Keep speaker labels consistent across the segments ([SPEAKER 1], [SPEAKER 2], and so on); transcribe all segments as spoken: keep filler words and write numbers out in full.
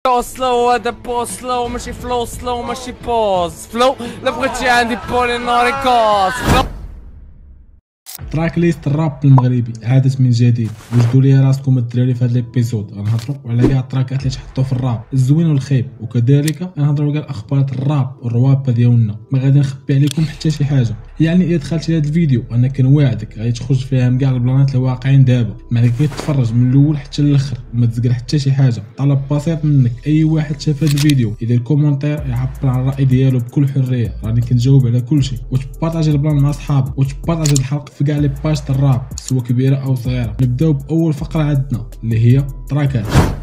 [SPEAKER 1] سلو هذا بو سلو ماشي فلو سلو ماشي بوز فلو لا بغيتي عندي بولينوري كوز فلو.
[SPEAKER 2] تراك ليست الراب المغربي عادت من جديد. وجدوا لي راسكم الدراري في هذا الابيزود غنهضروا على كاع التراكات اللي تحطوا في الراب الزوين والخايب، وكذلك غنهضروا كاع الاخبارات الراب والروابه ديالنا. ما غادي نخبي عليكم حتى شي حاجه، يعني اذا دخلت لهذا الفيديو انا كنواعدك غادي تخرج فيها كاع البلانات اللي واقعين دابا. معناتها كتفرج من الاول حتى للاخر وما تزقر حتى شي حاجه. طلب بسيط منك، اي واحد شاف هذا الفيديو يدير كومونتير يعبر عن الراي ديالو بكل حريه، راني كنجاوب على كل شيء. وتبارطاجي البلان مع صحابك، وتبارطاجي الحلقه في كاع لي باج الراب سواء كبيره او صغيره. نبداو باول فقره عندنا اللي هي تراكات.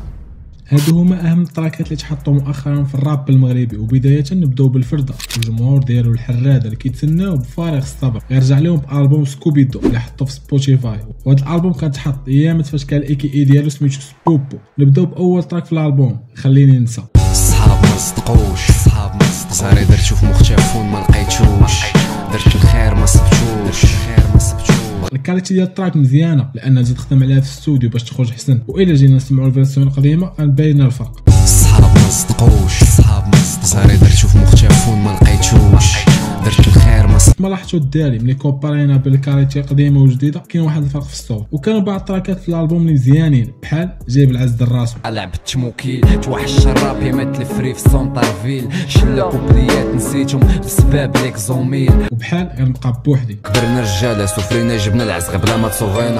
[SPEAKER 2] هادو هما اهم التراكات اللي تحطوا مؤخرا في الراب المغربي. وبدايه نبداو بالفرده والجمهور ديالو الحراده اللي كيتسناو بفارغ الصبر. غيرجع لهم بالبوم سكوبيدو اللي حطوه في سبوتيفاي، وهذا الالبوم كان تحط ايامات فاش كان الاي كي اي ديالو سميتو سبوبو. نبداو باول تراك في الالبوم خليني ننسى.
[SPEAKER 3] صحاب ما صدقوش، صحاب ما صدقوش، صاري درت شوف مختفون ما لقيتوش، درت الخير ما صبتوش، الخير ما صبتوش.
[SPEAKER 2] الكاليتي ديال التراك مزيانه لان زيد خدم عليها في الاستوديو باش تخرج حسن. والا جينا نسمعوا الفيرسيون القديمه غنبين الفرق.
[SPEAKER 3] صحاب ما صدقوش، صحاب ما صدقوش، صاري درت شوف مختفون ما لقيتوش، درت الخير ما صبتوش.
[SPEAKER 2] ما لاحظتوا الداري ملي كومبارينا بالكاليتي القديمه وجديده كاين واحد الفرق في الصوت. وكانوا بعض التراكات في الالبوم اللي مزيانين بحال جايب العز دراسو.
[SPEAKER 3] لعبت موكيل توحش الراب يمثل فري في سونطارفيل، شلا كوبليات نسيتهم بسبب ليك زوميل.
[SPEAKER 2] وبحال غنبقى بوحدي.
[SPEAKER 3] كبرنا رجاله سفرينا جبنا العزق بلا ما تصوغينا،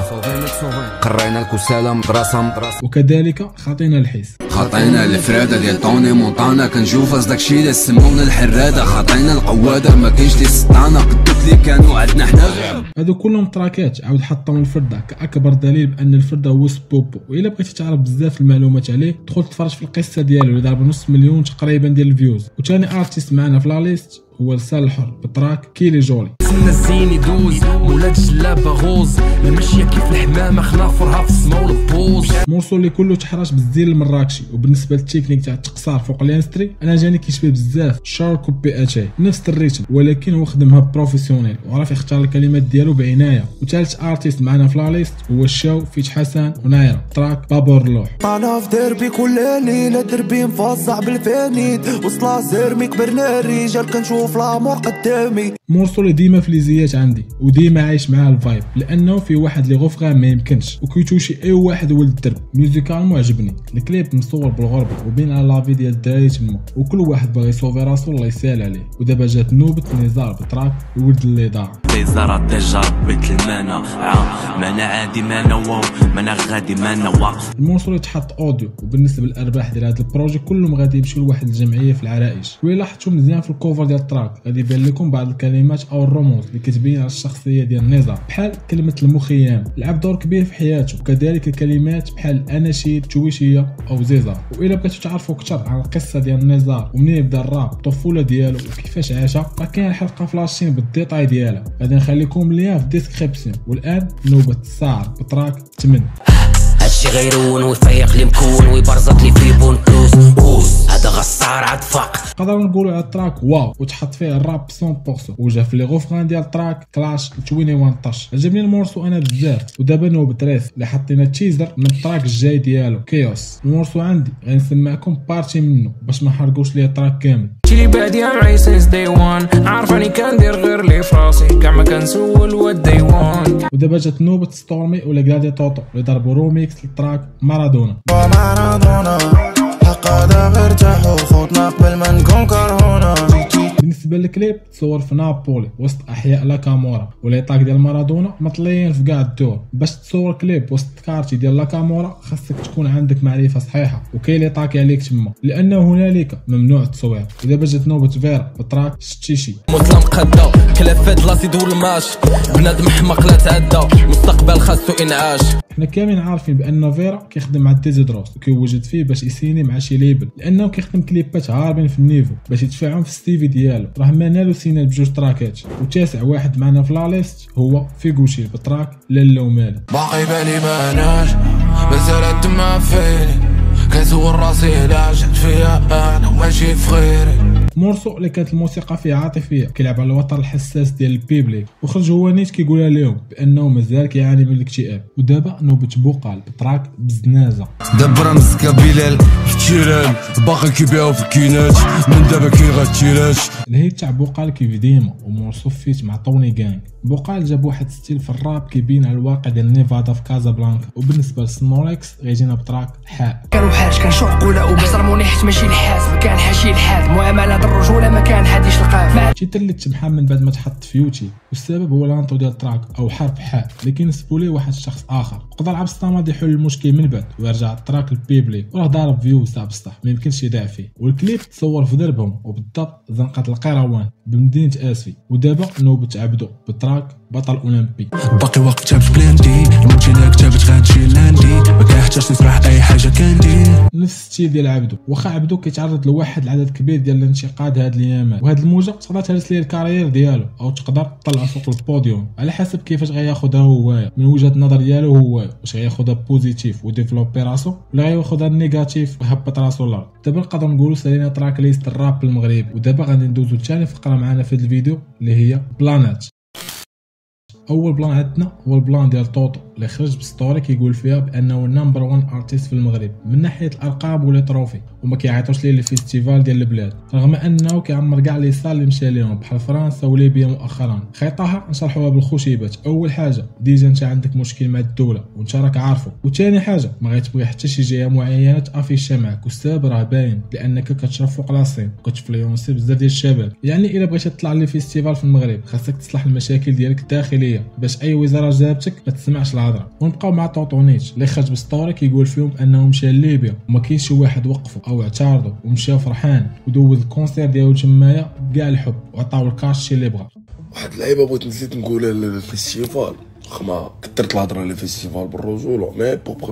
[SPEAKER 3] قرينا الكسالة براسهم.
[SPEAKER 2] وكذلك خاطينا الحس،
[SPEAKER 3] خاطينا الفراده ديال طوني مونطانا، كنشوف داكشي اللي سمونا الحراده، خاطينا القواده ما كاينش لي سطانه، قدوت اللي كانوا عندنا حنا.
[SPEAKER 2] هادو كلهم تراكات عاود حطهم الفرده كاكبر دليل بان الفرده هو سبوبو. والا بغيتي تعرف بزاف المعلومات عليه دخل تفرج في القصه ديالو اللي ضرب نص مليون تقريبا ديال الفيوز. وثاني ارتيست معنا في لا ليست هو لسان الحر بتراك كيلي جولي.
[SPEAKER 4] سنا الزين يدوز ولاد الجلابه غوز، المشيه كيف الحمامه خنافرها في السما والبوز.
[SPEAKER 2] مورسو اللي كله تحرش بالزين المراكشي. وبالنسبه للتكنيك تاع التقصار فوق الانستري انا جاني كيشبه بزاف شارك وبي اتشي نفس الريتم، ولكن هو خدمها بروفيسيونيل وعرف يختار الكلمات ديالو بعنايه. وثالث ارتيست معنا في لا ليست هو الشاو فيت حسن ونايره تراك بابور لوح.
[SPEAKER 5] انا في دربي كل ليله دربي مفصع بالفانيد، وصلا زرمي كبرنا الرجال كنشوف لامور قدامي.
[SPEAKER 2] مورسو اللي ديما في ليزيات عندي وديما عايش معاه الفايب لانه في واحد لي غوفغان ما يمكنش وكيتوشي اي واحد ولد الدرب. ميوزيكالمون عجبني، الكليب مصور بالغربه وبين على لافي ديال الدراري تما، وكل واحد باغي يصوفي راسو الله يسهل عليه. ودابا جات نوبه نزار بتراك الولد اللي ضاع.
[SPEAKER 6] نزار ديجا ربيت المانا اه مانا عادي مانا واو مانا غادي مانا واقف.
[SPEAKER 2] المورسو اللي تحط اوديو. وبالنسبه للارباح ديال هذا البروجي كلهم غادي يمشيو لواحد الجمعيه في العرائش. وإلا لاحظتوا مزيان في الكوفر ديال التراك غادي يبان لكم بعض الكلمات او الرموز اللي كتبين على الشخصيه ديال النزار، بحال كلمه المخيم لعب دور كبير في حياته، وكذلك الكلمات بحال اناشيد تويشيه او زيزار. والا بغيتو تعرفوا اكثر عن القصه ديال النزار ومنين بدا الراب الطفوله ديالو وكيفاش عاشها راه كاين حلقه فلاشين بالديتاي ديالها، غادي نخليكم ليها في الديسكريبسيون. والان نوبه الساعر بتراك ثمانية.
[SPEAKER 7] هادشي غيرون ويفيق لي مكون ويبرزط لي في بونكلوز اوز، هذا غصار عاد فاق.
[SPEAKER 2] نقدروا نقولوا على التراك واو وتحط فيه الراب مية بالمية. وجا في لي غوفغان ديال التراك كلاش واحد وعشرين. عجبني المورسو انا بزاف. ودابا نوبه ريث اللي حطينا تيزر من التراك الجاي ديالو كيوس. المورسو عندي غنسمعكم بارتي منه باش ما نحرقوش ليه التراك كامل.
[SPEAKER 4] تيلي بعدي معايا سينس داي وان، عارف راني كندير غير لي فراسي كاع ما كنسول وات داي وان.
[SPEAKER 2] ودابا جات نوبه ستورمي ولا غادي توتو اللي ضربوا روميكس للتراك مارادونا.
[SPEAKER 5] مارادونا حق هذا غير تاحو خوتنا قبل ما نكون كرهونا.
[SPEAKER 2] بالنسبه للكليب تصور في نابولي وسط احياء لا كامورا، وليطاك ديال مارادونا مطليين في كاع الدور. باش تصور كليب وسط كارتي ديال لا كامورا خاصك تكون عندك معرفه صحيحه وكاين اللي طاكي عليك تما لانه هنالك ممنوع التصوير. ودابا جات نوبه فيرا بتراك شتيشي.
[SPEAKER 4] مسلم قدا كلافات لاسي دور الماش، بنادم حمق لا تعدى مستقبل خاصو انعاش.
[SPEAKER 2] حنا كاملين عارفين بان فيرا كيخدم مع ديزيدروس وكيوجد فيه باش يسيني مع شي ليبل لانه كيخدم كليبات هاربين في النيفو باش يدفعهم في السيفي ديالو. راه ما نالو سينا بجوج تراكات. وتاسع واحد معنا في لا ليست هو فيغوشي بتراك لالا ومالي.
[SPEAKER 5] باقي بالي ما ناش مازال الدمع فيني كنزور راسي لا جات فيا انا ماشي في غيري.
[SPEAKER 2] مورسو اللي كانت الموسيقى فيه عاطفيه كيلعب على الوتر الحساس ديال البيبليك، وخرج هو نيت كيقولها لهم بانه مازال كيعاني من الاكتئاب. ودابا نوبه بوقال بتراك بزنازه.
[SPEAKER 3] دابا مسكا بلال في التيران باقي كيبيعو في الكينات من دابا كيغا التيرات.
[SPEAKER 2] الهيت تاع بوقال كيف ديما ومورسو فيت مع طوني غانغ. بوقال جاب واحد ستيل في الراب كيبين على الواقع ديال نيفادا في كازابلانكا. وبالنسبه لسنوركس غيجينا بتراك حال.
[SPEAKER 8] كانوا حاج كان شعقوله وحصرموني حيت ماشي الحاس، ما كان حاشي الحاد معامله الرجوله ما كان حد يشلقاه.
[SPEAKER 2] شي اللي تمحى من بعد ما تحط في يوتيوب، والسبب هو لانطو ديال التراك او حرف حال اللي كينسبوا ليه واحد الشخص اخر. قدر عبد الصمد يحل المشكل من بعد ويرجع التراك للبيبليك وراه ضارب فيوز تاع بسطح ما يمكنش يدافع فيه. والكليب تصور في دربهم وبالضبط زنقه القيروان بمدينه اسفي. ودابا نوبه عبدو بتراك بطل اولمبي.
[SPEAKER 9] باقي وقت تابت بلاندي الموت الا كتبت غتجي لاندي ما كنحتاجش نسمع اي حاجه كندير.
[SPEAKER 2] نفس الشيء ديال عبدو، واخا عبدو كيتعرض لواحد العدد كبير ديال الانتقاد هاد الايامات، وهاد الموجه تقدر تهرس ليه الكارير ديالو او تقدر تطلع فوق البوديوم على حسب كيفاش غياخدها هو من وجهه النظر ديالو. هو واش غياخدها بوزيتيف وديفلوبي راسو ولا غياخدها نيجاتيف ويهبط راسو للارض. دابا نقدروا نقولوا سالينا تراك ليست الراب المغربي. ودابا غادي ندوزو لثاني فقره معنا في هذا الفيديو اللي هي بلانات. اول بلان عندنا هو البلان ديال طوطو اللي خرج بستوري كيقول فيها بانه نمبر واحد ارتيست في المغرب من ناحيه الارقام ولا تروفي، وما كيعيطوش ليه الفيستيفال ديال البلاد، رغم انه كيعمر كاع لي صال اللي مشى ليهم بحال فرنسا وليبيا مؤخرا. خيطها نشرحوها بالخشيبات. اول حاجه ديجا انت عندك مشكل مع الدوله وانت راك عارفه، وثاني حاجه ما غيتبغي حتى شي جهه معينه تافيشا معك، والسبب راه باين لانك كتشرف فوق لاسين وكتفلونسي بزاف ديال الشباب. يعني الا بغيتي تطلع لي فيستيفال في المغرب خاصك تصلح المشاكل ديالك الداخليه باش اي وزاره جابتك ما تسمعش الهضره. ونبقاو مع طوطونيت اللي خرج بستوري كيقول فيهم انه مشى لليبيا وما كاينش شي واحد وقفه او اعترضوا ومشى فرحان ودوز الكونسير ديالو تمايا كاع الحب وعطاو الكاش شي اللي بغا.
[SPEAKER 10] واحد اللعيبه بغيت نزيد نقولها للفيستيفال، خما كثرت الهضره على الفيستيفال بالرجوله، مي بوغ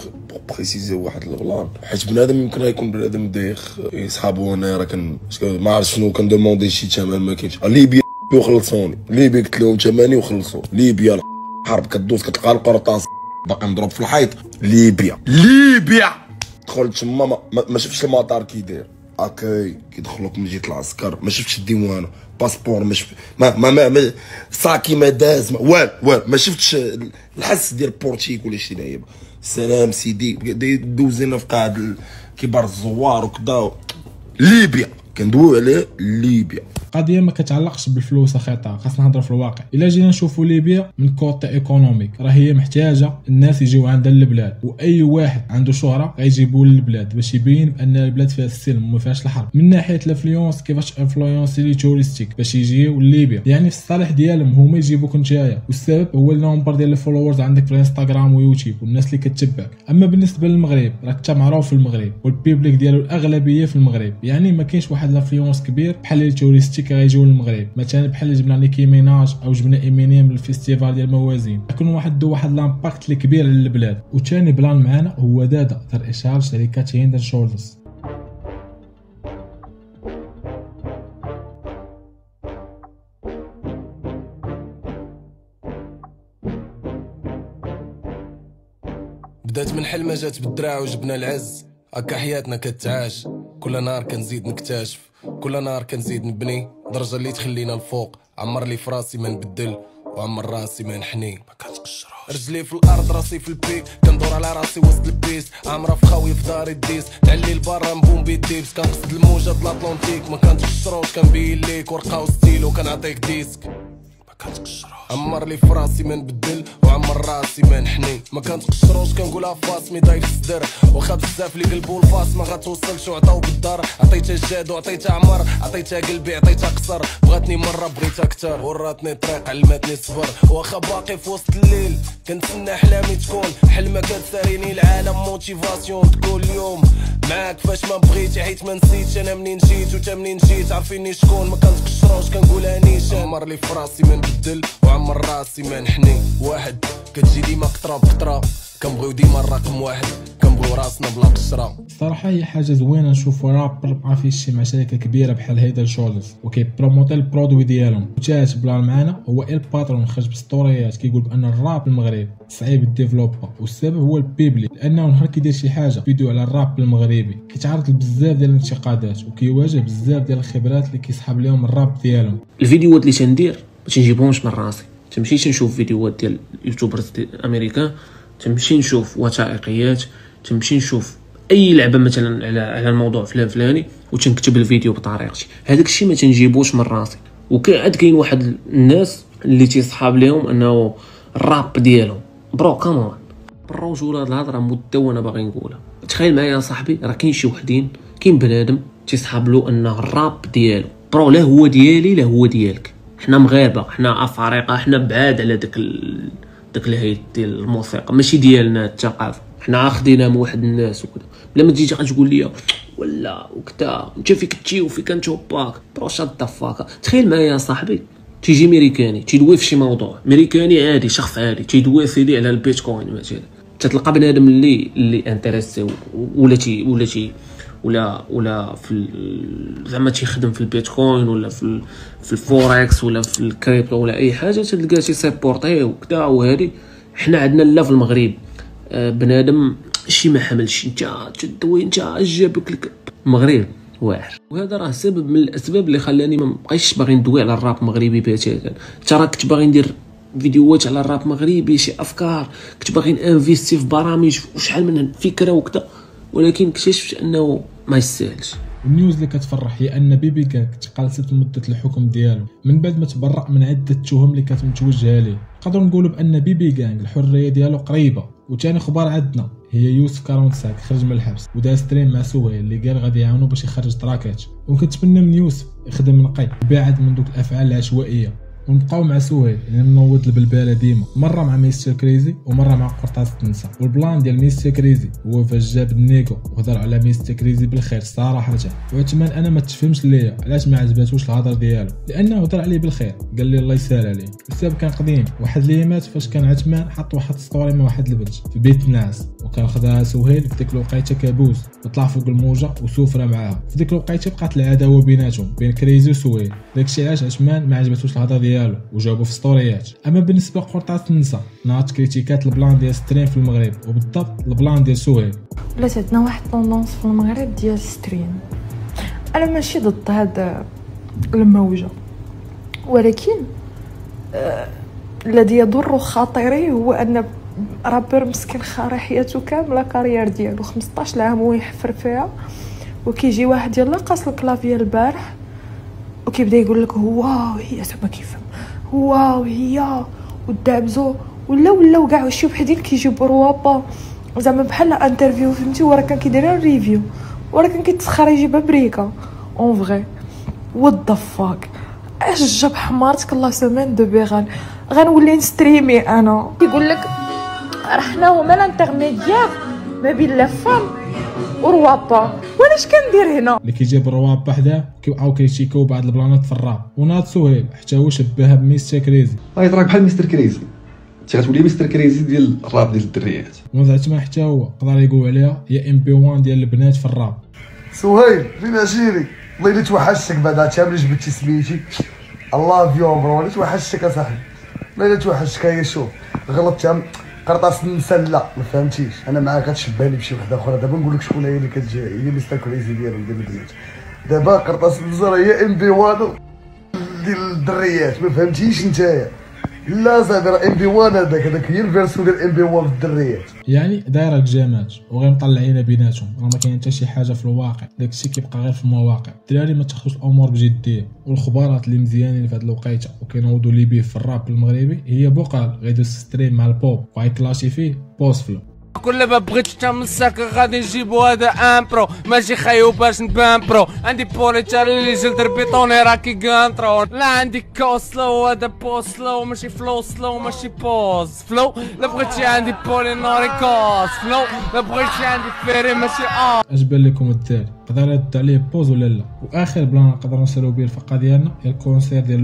[SPEAKER 10] بريسيزي واحد البلان، حيت بنادم يمكن غيكون بنادم دايخ يصحابو. انا راه كن ما عرفت شنو كندوموندي شي ثمن ما كاينش. ليبيا وخلصوني، ليبيا قلت لهم ثماني وخلصوا. ليبيا الحرب كدوز كتلقى القرطاس باقي مضروب في الحيط. ليبيا ليبيا دخلت تما ما, ما شفتش المطار كي داير اكاي كيدخلوك من جهه العسكر، ما شفتش الديوانه باسبور، ما شفت ما ما, ما, ما صاكي ما داز والو والو ما شفتش الحس ديال بورتيك ولا شي لعيبه. سلام سيدي دوزينا في قاعد كبار الزوار وكذا. ليبيا كندويو على ليبيا.
[SPEAKER 2] قضيه ما كتعلقش بالفلوس اخيطا، خاصنا نهضروا في الواقع. الا جينا نشوفوا ليبيا من كوتي ايكونوميك راه هي محتاجه الناس يجيو عندها للبلاد، واي واحد عنده شهره غيجيبوه للبلاد باش يبين بان البلاد فيها السلم وما فيهاش الحرب. من ناحيه الانفلونس كيفاش انفلونسي لي توريستيك باش يجيو لليبيا، يعني في الصالح ديالهم هما يجيبوك نتايا، والسبب هو النمبر ديال الفولورز عندك في الانستغرام ويوتيوب والناس اللي كتتبعك. اما بالنسبه للمغرب راك انت معروف في المغرب والبيبليك ديالو الاغلبيه في المغرب، يعني ما كاينش واحد الانفلونس كبير بحال لي توريستيك غيجيو للمغرب. مثلا بحال اللي جبنا نيكي ميناج او جبنا ايمينيم للفيستيفال ديال موازين، يكون واحد واحد لامباكت اللي كبير على البلاد. وثاني بلان معانا هو دادا دار اشهار شركات هيند شولدرز.
[SPEAKER 11] بدات من حلمه جات بالدراع وجبنا العز، هكا حياتنا كتعاش. كل نهار كنزيد نكتشف، كل نهار كنزيد نبني درجه اللي تخلينا الفوق. عمر لي في راسي ما نبدل وعمر راسي ما نحني. ما كتقشروش رجلي في الارض راسي في البيك، كندور على راسي وسط البيس. عامره في خاوي في داري الديس، تعلي لبرا نبومبي الديبس. كنقصد الموجه د الاطلنطيك ما كنتقشروش، كنبين ليك ورقه وستيلو كنعطيك ديسك. ما كتقشروش عمر لي في راسي ما نبدل وعمر راسي ما نحني. ما كنتقشروش كنقولها فاسمي ضايف الصدر، واخا بزاف اللي قلبو الفاس ما غتوصلش وعطاو بالدار. عطيتها الجاد وعطيتها عمر، عطيتها قلبي عطيتها قصر. بغاتني مره بغيتها كتر، وراتني طريق علمتني الصبر. واخا باقي في وسط الليل كنتسنى احلامي تكون حلمه كتساريني العالم. موتيفاسيون تكون اليوم معاك فاش ما بغيتي، حيت ما نسيتش انا منين جيت وتا منين جيت. عارفيني شكون ما كنتقشروش كنقولها نيشان. عمر لي في راسي ما نبدل وعمر راسي ما نحني. واحد كتجي ديما قطره بقطره، كنبغيو ديما الرقم واحد، كنبغيو نحلو راسنا بلا قشره.
[SPEAKER 2] الصراحه هي حاجه زوينه نشوفوا رابر مع فيه شي مع شركه كبيره بحال هيدا شولز وكيبروموتي البرودوي ديالهم. وتاش بلان معانا هو ال باترون خرج بستوريات كيقول بان الراب المغرب صعيب الديفلوبا، والسبب هو البيبلي، لانه نهار كيدير شي حاجه فيديو على الراب المغربي كيتعرض لبزاف ديال الانتقادات وكيواجه بزاف ديال الخبرات اللي كيسحب لهم الراب ديالهم.
[SPEAKER 12] الفيديوهات اللي تندير ما تنجيبهمش من راسي، تمشي تنشوف فيديوهات ديال يوتيوبرز امريكان، تمشي نشوف وثائقيات، تمشي نشوف اي لعبه مثلا على على الموضوع فلان فلاني وتنكتب الفيديو بطريقتي. هذاك الشيء ما تنجيبوش من راسي. وكاين كاين واحد الناس اللي تيصحاب لهم انه الراب ديالهم برو كامون بالرجوله. هاد الهضره مدونه باغي نقولها. تخيل معايا يا صاحبي، راه كاين شي وحدين، كاين بنادم تيصحاب له انه الراب ديالو برو لا هو ديالي لا هو ديالك. حنا مغاربه، حنا افارقه، حنا بعاد على داك ال... داك الهيت ديال الموسيقى، ماشي ديالنا الثقافه، حنا اخذينها من واحد الناس وكذا. بلا ما تجي تقول لي ولا وكذا انت فيك تجي وفيك انت باك برو شاد دافاكا. تخيل معايا يا صاحبي، تيجي ميريكاني تيدوي في شي موضوع، ميريكاني عادي شخص عادي تيدوي سيدي على البيتكوين مثلا، تتلقى بنادم اللي اللي انتريسي ولا تي ولا تي ولا ولا في زعما تيخدم في البيتكوين ولا في في الفوركس ولا في الكريبتو ولا اي حاجه، تلقى شي سيبورتي وكذا. وهذه حنا عندنا لا في المغرب آه بنادم شي ما حملش، انت تدوي انت جابك لك المغرب واعر. وهذا راه سبب من الاسباب اللي خلاني ما بقيتش باغي ندوي على الراب المغربي بتاتا. ترى كنت باغي ندير فيديوهات على الراب المغربي، شي افكار، كنت باغي نانفيستي في برامج وشحال من فكره وكذا، ولكن اكتشفت انه ما يستاهلش.
[SPEAKER 2] النيوز اللي كتفرح هي ان بيبي كانك تقلصت مده الحكم ديالو من بعد ما تبرأ من عده تهم اللي كانت متوجهه ليه. نقدروا نقولوا بان بيبي كانغ الحريه ديالو قريبه. وثاني خبر عندنا هي يوسف أربعة وأربعين خرج من الحبس ودار ستريم مع سهيل اللي قال غادي يعاونو باش يخرج تراكات. وكنتمنى من يوسف يخدم نقي بعد من دوك الافعال العشوائيه. ونبقاو مع سهيل اللي منوض البلباله ديما، مره مع ميستر كريزي ومره مع قرطاس تنسى. والبلان ديال ميستر كريزي هو فاش جاب النيكو وهضر على ميستر كريزي بالخير صراحه. واتمنى انا ما تفهمش ليا علاش ما عجباتوش الهضره ديالو، لانه هضر عليه بالخير قال لي الله يسهل عليه. السبب كان قديم، واحد ليمات فاش كان عثمان حط واحد ستوري مع واحد البنت في بيت الناس وكان خداها سهيل في ديك الوقيته كابوس وطلع فوق الموجه وسوفره معاها. في ديك الوقيته بقات العداوه بيناتهم بين كريزي وسهيل. داكشي علاش عثمان ما عجباتوش الهضره ديالو وجاوبوا في ستوريات. اما بالنسبه لقرطاس ننسى ناط كريتيكات البلان ديال ستريم في المغرب وبالضبط البلان ديال سهيل.
[SPEAKER 13] ولات عندنا واحد طوندونس في المغرب ديال ستريم. انا ماشي ضد هذا الموجه، ولكن آه الذي يضر خاطري هو ان رابر مسكين خاري حياته كامله كارير ديالو خمسطاش عام وهو يحفر فيها، وكيجي واحد يلا قاص الكلافيا البارح وكيبدا يقول لك هو هي زعما كيفهم هو وهي ودابزو ولا ولاو كاع شي وحدين كيجيبوا روابا زعما بحال انترفيو فهمتي، وراه كان كيدير ريفيو وراه كان كيتسخر يجيب بريكا اون فغي وات ذا فاك. اش جاب حمارتك الله سومين دو بيغال غنولي نستريمي انا. كيقول لك راه حنا هما الانترميديير ما بين لا فام وروابا، وانا اش كندير هنا؟
[SPEAKER 2] اللي كيجيب الروابا حداه كيبقاو كيشيكو بعض البلانات في الراب. وناض سهيل حتى هو شبهها بميستر كريزي.
[SPEAKER 14] غادي تراك بحال ميستر كريزي، انت غتولي ميستر كريزي ديال الراب ديال الدريات.
[SPEAKER 2] وناض عثمان حتى هو قدر يقول عليها هي ام بي واحد ديال البنات في الراب.
[SPEAKER 15] سهيل فين عشيري؟ والله الا توحشتك بعد هادشي ملي جبتي سميتي الله فيهم برو، الا توحشتك اصاحبي والله الا توحشتك. هي شوف غلطت قرطاس ننسى لا ما فهمتيش، انا معاك غتشبهني بشي وحده اخرى. دابا نقول لك شكون هي اللي كتجي هي ميستر كريزي ديالهم ديال البنات. دابا قرطاس نزر هي ام بي واحد ديال الدريات ما فهمتيش نتايا. لا صافي راه ام بي واحد هذاك هذاك هي الفيرسيون ديال ام بي واحد في الدريات.
[SPEAKER 2] يعني دايره الجامات وغير مطلعينا بيناتهم، راه ما كاين حتى شي حاجه في الواقع، داكشي كيبقى غير في المواقع. الدراري ما تاخذوش الامور بجديه. والخبارات اللي مزيانين في هذه الوقيته وكينوضوا لي بيه في الراب المغربي هي بوقال غيدوز ستريم مع البوب وغيكلاشي فيه بوس فلو.
[SPEAKER 1] كل ما بغيت تمسك غادي نجيبو هذا ان برو ماشي خايو باش نبان برو. عندي بوليتار اللي جلد البيطوني راكي كانترو. لا عندي كو سلو هذا بو سلو ماشي فلو سلو ماشي بوز فلو. لا بغيتي عندي بولي نوري كوس فلو. لا بغيتي عندي فيري ماشي اه.
[SPEAKER 2] اش بان لكم الدراري؟ نقدر نرد عليه بوز ولا لا؟ واخر بلان نقدروا نسالو به الفقره ديالنا هي الكونسير ديال لوزين.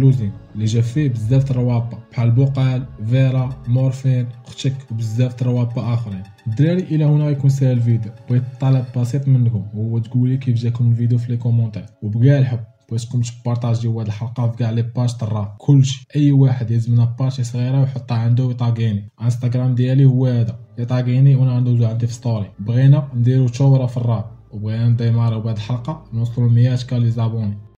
[SPEAKER 2] اللي جا فيه بزاف تروابا بحال بوقال، فيرا، مورفين، اختك وبزاف تروابا اخرين. الدراري الى هنا غيكون ساهل الفيديو، بغيت طلب بسيط منكم هو تقولي كيف جاكم الفيديو في لي كومونتير، وبكاع الحب بغيتكم تبارطاجيو هاد الحلقه في كاع لي باج الراب كلشي. اي واحد يهز منها باج صغيره ويحطها عنده ويطاغيني. انستغرام ديالي هو هذا، يطاغيني وانا غندوزو عندي في ستوري. بغينا نديرو ثوره في الراب وبغينا نديمارو بهاد الحلقه نوصلو مية كا لي زابوني.